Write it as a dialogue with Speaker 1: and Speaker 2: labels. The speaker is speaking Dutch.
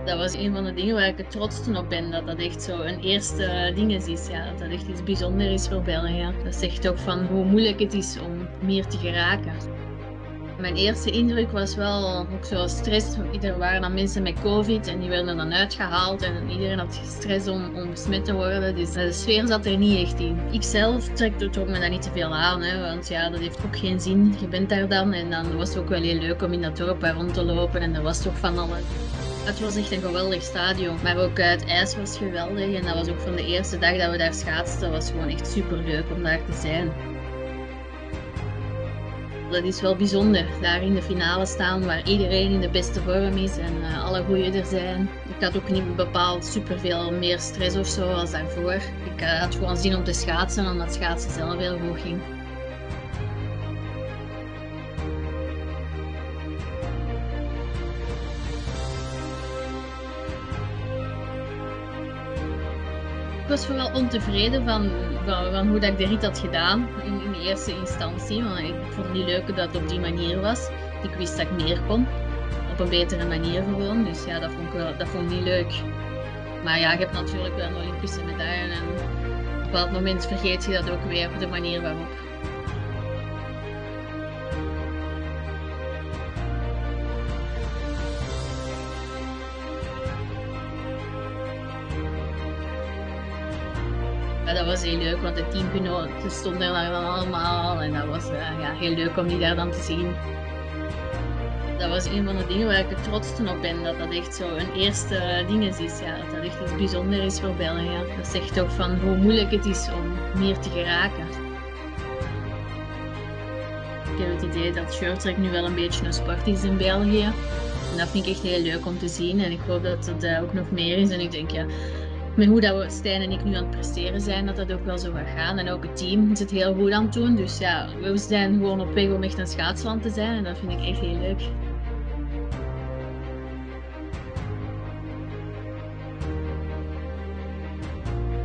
Speaker 1: Dat was een van de dingen waar ik het trotste op ben, dat dat echt zo een eerste ding is. Ja, dat dat echt iets bijzonders is voor België. Dat zegt toch van hoe moeilijk het is om hier te geraken. Mijn eerste indruk was wel ook zo stress. Er waren dan mensen met COVID en die werden dan uitgehaald en iedereen had stress om besmet te worden. Dus de sfeer zat er niet echt in. Ik zelf trok me dat niet te veel aan, hè, want ja, dat heeft ook geen zin. Je bent daar dan en dan was het ook wel heel leuk om in dat dorp rond te lopen en er was toch van alles. Het was echt een geweldig stadion, maar ook het ijs was geweldig en dat was ook van de eerste dag dat we daar schaatsten. Dat was gewoon echt super leuk om daar te zijn. Dat is wel bijzonder, daar in de finale staan waar iedereen in de beste vorm is en alle goeie er zijn. Ik had ook niet bepaald superveel meer stress of zo als daarvoor. Ik had gewoon zin om te schaatsen, omdat schaatsen zelf heel goed ging. Ik was vooral ontevreden van hoe dat ik de rit had gedaan in de eerste instantie. Want ik vond het niet leuk dat het op die manier was. Ik wist dat ik meer kon. Op een betere manier gewoon. Dus ja, dat vond ik niet leuk. Maar ja, je hebt natuurlijk wel een Olympische medaille. En op een bepaald moment vergeet je dat ook weer op de manier waarop. Ja, dat was heel leuk, want de teamgenoten stonden daar dan allemaal en dat was ja, heel leuk om die daar dan te zien. Dat was een van de dingen waar ik het trotste op ben, dat dat echt zo een eerste ding is. Ja, dat dat echt iets bijzonders is voor België. Dat zegt ook van hoe moeilijk het is om hier te geraken. Ik heb het idee dat shorttrack nu wel een beetje een sport is in België. En dat vind ik echt heel leuk om te zien en ik hoop dat het ook nog meer is. En ik denk ja, met hoe dat we, Stijn en ik nu aan het presteren zijn, dat dat ook wel zo gaat gaan. En ook het team is het heel goed aan het doen. Dus ja, we zijn gewoon op weg om echt een schaatsland te zijn en dat vind ik echt heel leuk.